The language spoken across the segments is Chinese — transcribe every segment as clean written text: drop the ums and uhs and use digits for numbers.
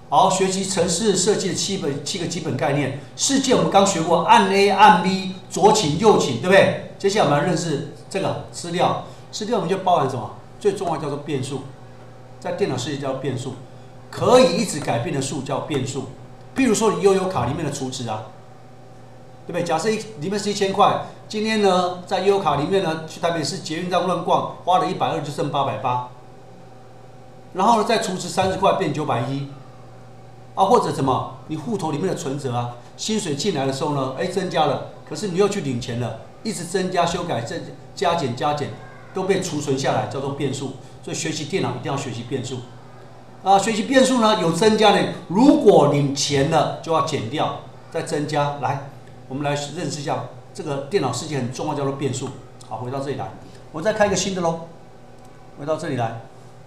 好，学习程式设计的七个基本概念。事件我们刚学过，按 A 按 B， 左倾右倾，对不对？接下来我们要认识这个资料，资料我们就包含什么？最重要叫做变数，在电脑世界叫变数，可以一直改变的数叫变数。譬如说你悠游卡里面的储值啊，对不对？假设里面是1000块，今天呢在悠游卡里面呢去台北市捷运站乱逛，花了120就剩880，然后呢再储值30块变910。啊，或者什么，你户头里面的存折啊，薪水进来的时候呢，增加了，可是你又去领钱了，一直增加、修改、加减、都被储存下来，叫做变数。所以学习电脑一定要学习变数。啊，学习变数呢有增加的，如果领钱了就要减掉，再增加。来，我们来认识一下这个电脑世界很重要，叫做变数。好，回到这里来，我再开一个新的喽。回到这里来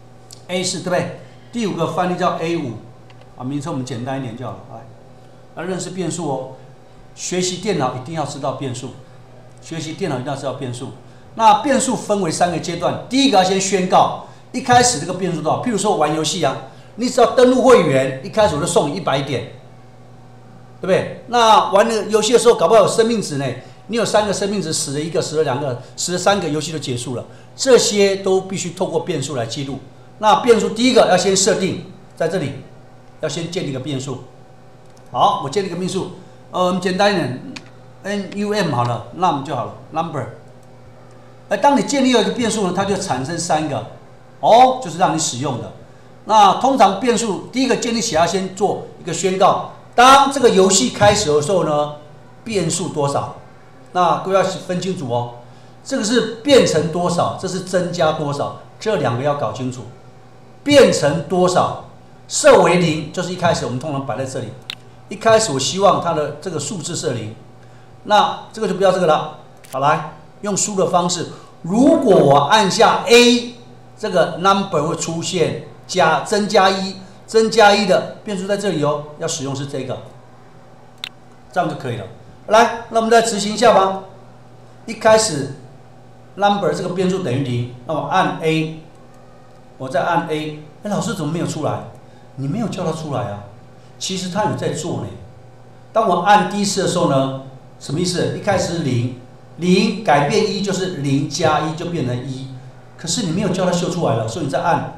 ，A4 对不对？第5个范例叫 A5。啊，名称我们简单一点就好了。来认识变数哦。学习电脑一定要知道变数，学习电脑一定要知道变数。那变数分为3个阶段，第一个要先宣告，一开始这个变数多少？譬如说玩游戏啊，你只要登录会员，一开始我就送你100点，对不对？那玩的游戏的时候，搞不好有生命值呢，你有3个生命值，死了1个，死了2个，死了3个，游戏就结束了。这些都必须透过变数来记录。那变数第一个要先设定，在这里。要先建立一个变数，好，我建立一个变数，简单一点 ，num 好了 ，num 就好了 ，number。当你建立了一个变数呢，它就产生3个，就是让你使用的。那通常变数第一个建立起来，先做一个宣告，当这个游戏开始的时候呢，变数多少？那各位要分清楚哦，这个是变成多少，这是增加多少，这2个要搞清楚。变成多少？设为0，就是一开始我们通常摆在这里。一开始我希望它的这个数字设0，那这个就不要这个了。好，来用输的方式，如果我按下 A， 这个 number 会出现增加1的变数在这里哦，要使用是这个，这样就可以了。来，那我们再执行一下吧。一开始 number 这个变数等于0，那我按 A， 我再按 A， 老师怎么没有出来？你没有叫它出来啊，其实它有在做呢。当我按第一次的时候呢，什么意思？一开始是0改变1就是0加1就变成1，可是你没有叫它秀出来了，所以你再按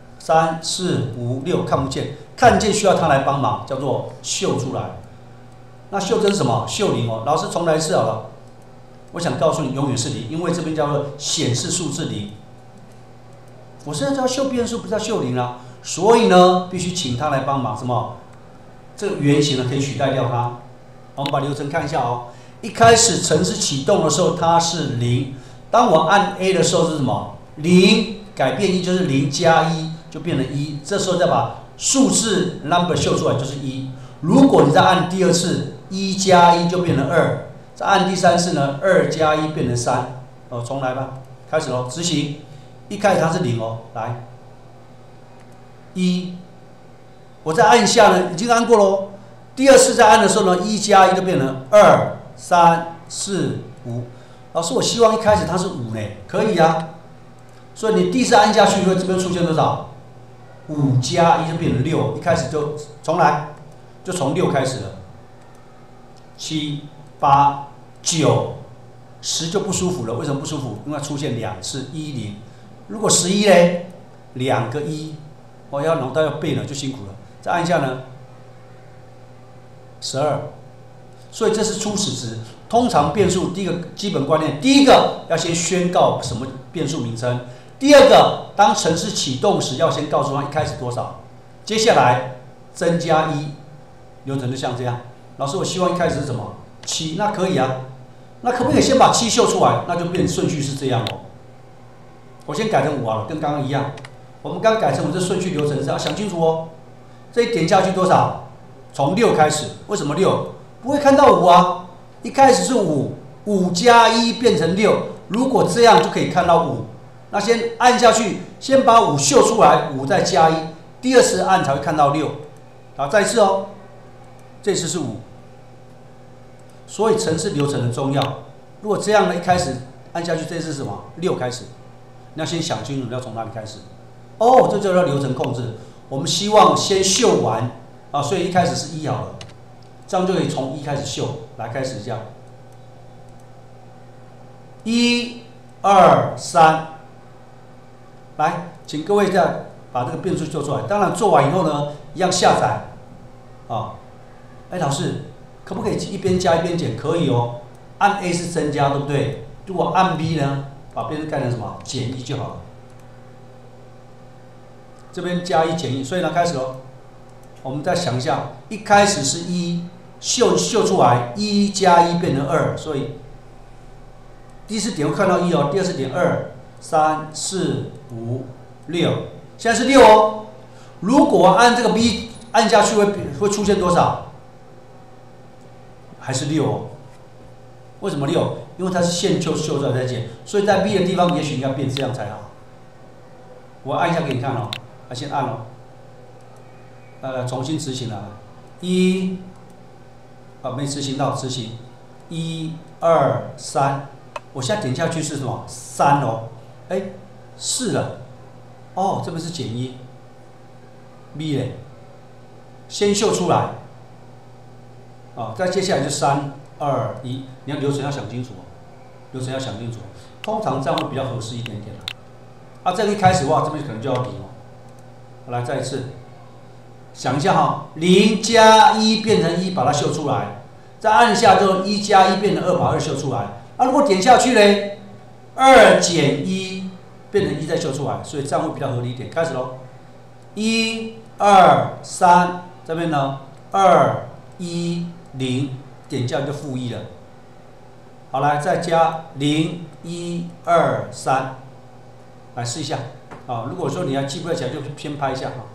3、4、5、6看不见，看见需要它来帮忙，叫做秀出来。那秀这是什么？秀0哦。老师重来一次好了。我想告诉你，永远是0，因为这边叫做显示数字0。我现在叫秀变数，不是叫秀0啊。所以呢，必须请他来帮忙。什么？这个原型呢可以取代掉它。我们把流程看一下哦。一开始程式启动的时候它是0，当我按 A 的时候是什么？0改变1就是0加1就变成1，这时候再把数字 number 秀出来就是1。如果你再按第2次，1加1就变成2，再按第3次呢，2加1变成3。重来吧，开始喽，执行。一开始它是0哦，来。1，我再按一下呢，已经按过喽。第2次再按的时候呢，1加1就变成2、3、4、5。老师，我希望一开始它是5呢，可以啊。所以你第1次按下去，这边出现多少？5加1就变成6，一开始就重来，就从6开始了。7、8、9、10就不舒服了，为什么不舒服？因为出现2次10。如果11呢，2个1。要脑袋要背了就辛苦了，再按一下呢，12。所以这是初始值。通常变数第一个基本观念，第一个要先宣告什么变数名称，第2个当程式启动时要先告诉它一开始多少，接下来增加1，流程就像这样。老师，我希望一开始是什么？7，那可以啊。那可不可以先把7秀出来？那就变顺序是这样哦。我先改成5好了，跟刚刚一样。我们刚改成我们这顺序流程是要想清楚哦。这一点下去多少？从6开始。为什么6？不会看到5啊。一开始是5加1变成6。如果这样就可以看到5。那先按下去，先把5秀出来，5再加1。第2次按才会看到6。好，再一次哦。这次是5。所以程式流程很重要。如果这样呢，一开始按下去，这次是什么？6开始。你要先想清楚，要从哪里开始。这就叫流程控制。我们希望先秀完啊，所以一开始是1好了，这样就可以从1开始秀，来开始这样，1、2、3，来，请各位再把这个变数做出来。当然做完以后呢，一样下载，啊，哎，老师，可不可以一边加一边减？可以哦，按 A 是增加，对不对？如果按 B 呢，把变数改成什么？减1就好了。这边加1减1，所以呢，开始喽。我们再想一下，一开始是1，秀出来，1加1变成2，所以第一次点会看到1哦，第二次点2、3、4、5、6，现在是6哦。如果按这个 B 按下去会出现多少？还是6哦。为什么6？因为它是现秀出来再减，所以在 B 的地方也许应该变这样才好。我按一下给你看哦，先按哦。重新执行了，1，没执行到，执行，1、2、3，我现在点下去是什么？3哦，哎，4了，哦，这边是减1 ，B 嘞，先秀出来，再接下来就3、2、1，你要流程要想清楚哦，流程要想清楚，通常这样会比较合适一点点啦。这个一开始的话，这边可能就要0哦，好，来再一次。想一下哈，0加1变成1，把它秀出来，再按下之后1加1变成2，把2秀出来。如果点下去嘞，2减1变成1再秀出来，所以这样会比较合理一点。开始喽，1、2、3，这边呢2、1、0，点下就-1了。好，来再加0、1、2、3，来试一下啊。如果说你还记不起来，就先拍一下哈。